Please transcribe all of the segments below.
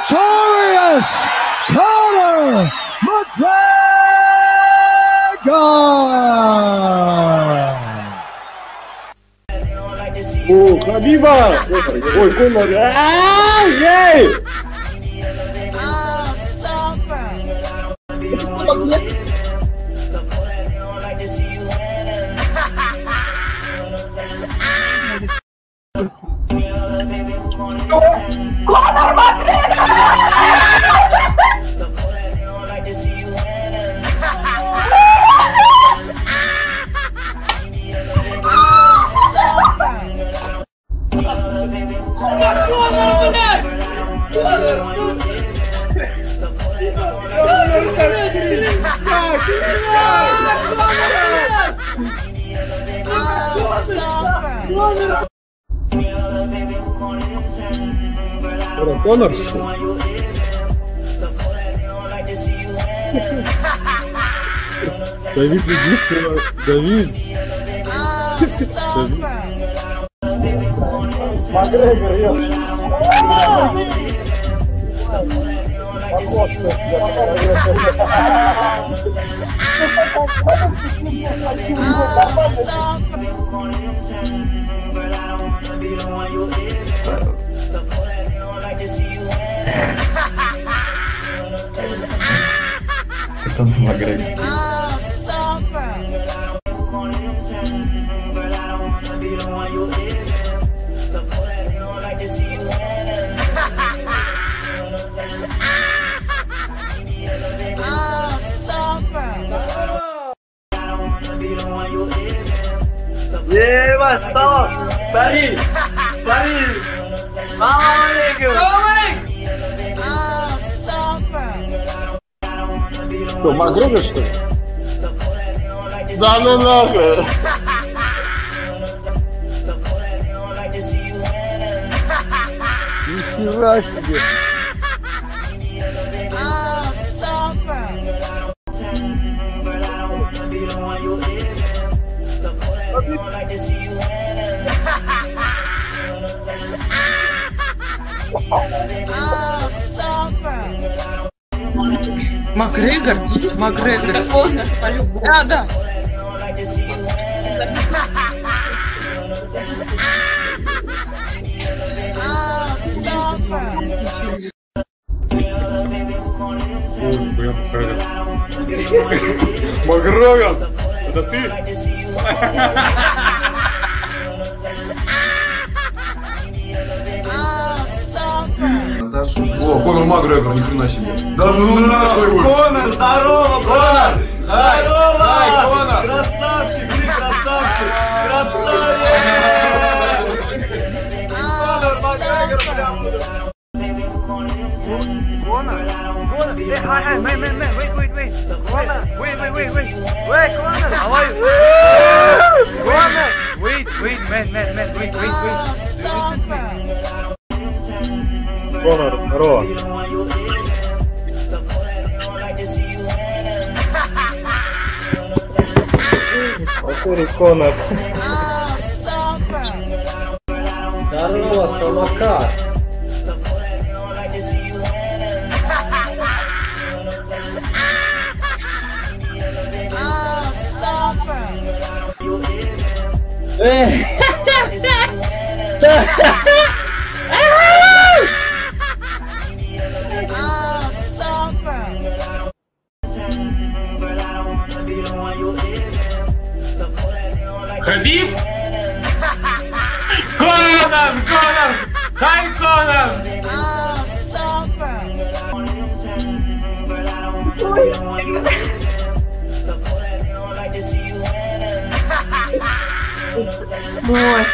victorious Conor McGregor! О, Хабиба! Ой, Конор! Ей! Конор Макгрегор! Это Конор, что ли? Давид, иди сюда. Давид. Макгрегор, Это Макгрегор. What's up? Sorry. Что, Макгрегор, что ли? Да ну нахуй. Нихера себе. Макгрегор? Макгрегор. Да, да. Макгрегор, это ты? О, Конор Макгрегор, ни хрена себе. Да ну нахуй. Конор, здорово, Конор. Здорово. Конор. Красавчик, ты красавчик. Красавчик. Конор Макгрегор, прям. Conor, hey, hi, man, wait. Conor, wait, Conor, how are you? Conor, wait, man, wait. Конор, здорово. Охури, Конор. Здорово, самокат. Хабиб? Конор! Хай, Конор! Ой,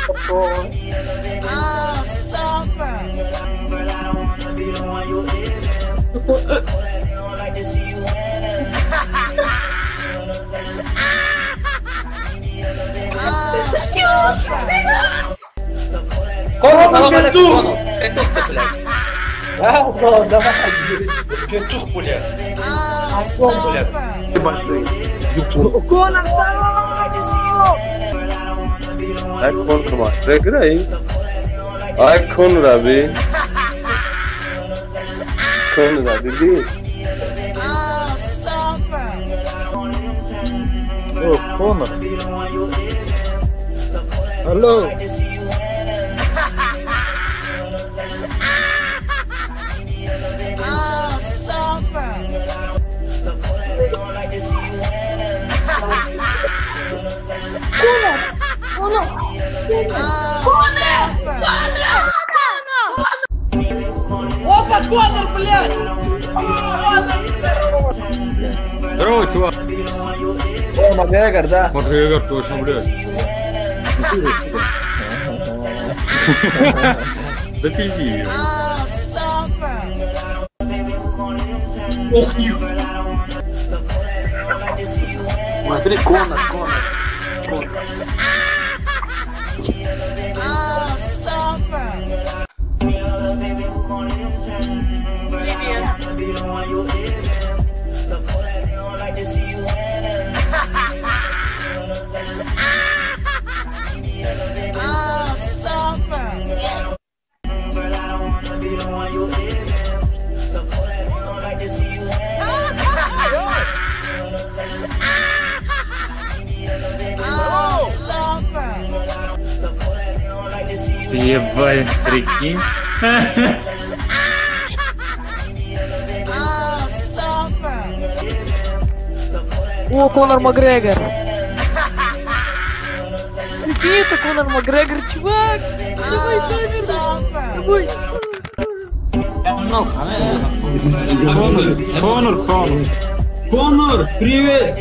Петух, блядь. Давай. Петух, блядь. Блядь. Конор, Ay Conor McGregor ahí. Ay Conor abi. Conor, that is it. Oh, Conor. Hello. Опа, Конор, блядь! Здорово, чувак. О, Макгрегор, да. Макгрегор, точно, блядь. Да пизди. Ох, них! Смотри, Конор. Ебать, прикинь. О, Конор Макгрегор. Прикинь, это Конор Макгрегор, чувак. Давай, Давай. Конор, привет!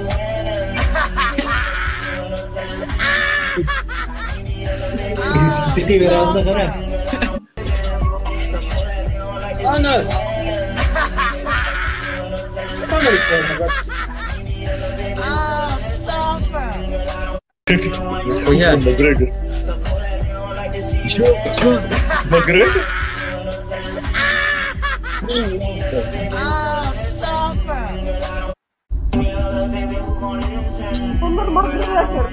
Ты biraz da kara. Конор! Конор işte. Хуя. Макгрегор. Чё? Макгрегор? Конор Макгрегор.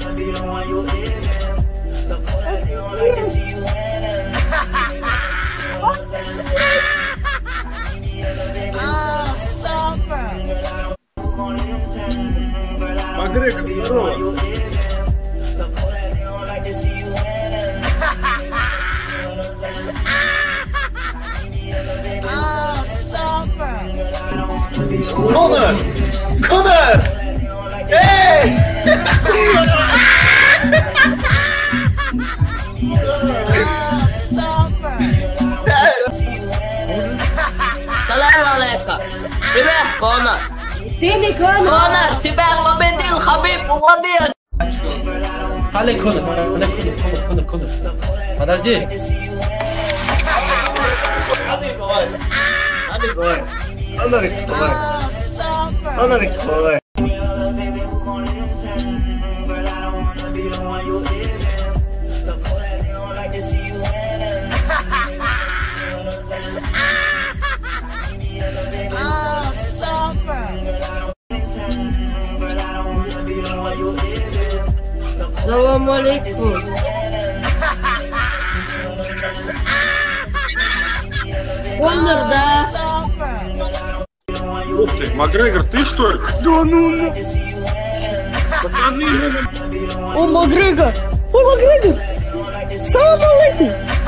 Макгрегор, здорово. Конор! Конор! Эй! Salam alaikum. Привет, Конор. Ты не Конор. Конор, тебя победил Хабиб, молодец. Халей, Конор. Подожди. Conor, давай. Салам алейкум. Конор, да? Ух ты, Макгрегор, ты что ли? Да ну. Пацаны, О, Макгрегор. О, Макгрегор. Салам алейкум.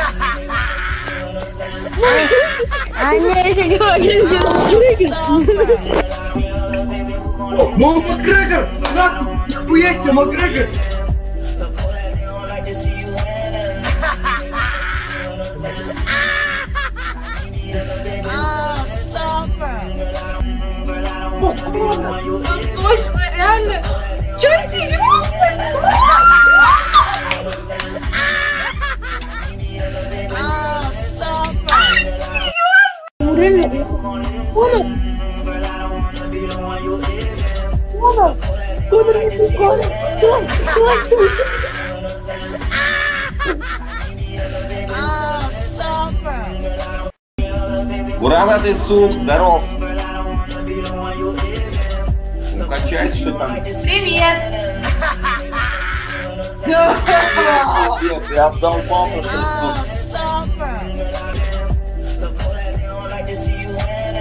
Ну, Макгрегор! Нахуй! Нихуя себе, Макгрегор! Точно, реально. Чё ты Реально. Конор. Конор не прикольно. Стой. Уранатый суп, здоров! Ну, качайся, что там? Привет. Привет, я обдолбался, что ли, суп?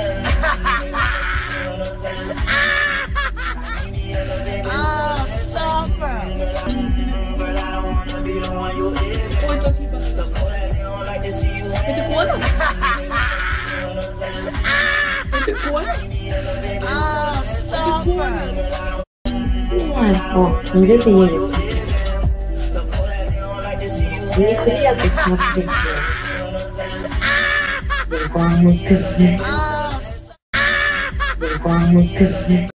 ты Конор? Не знаю, о, где ты едешь? Неприятно смотреть. Вон ты.